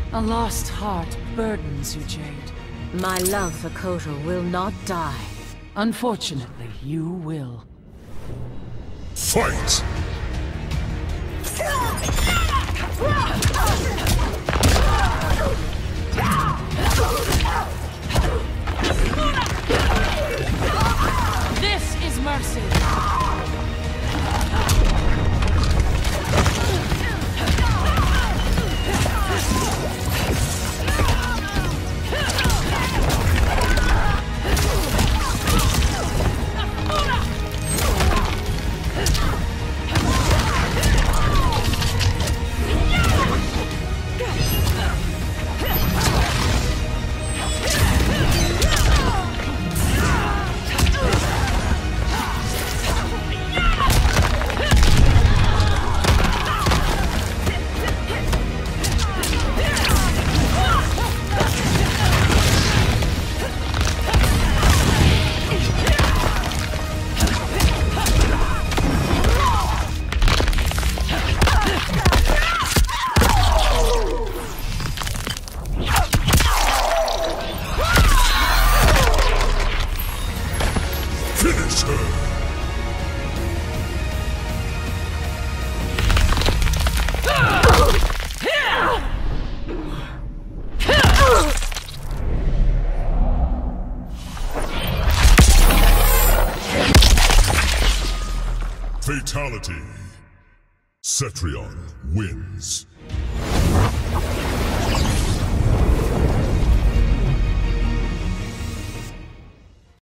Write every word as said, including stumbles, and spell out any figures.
A lost heart burdens you, Jade. My love for Kotal will not die. Unfortunately, you will. Fight! This is mercy! Finish her! Fatality. Cetrion wins.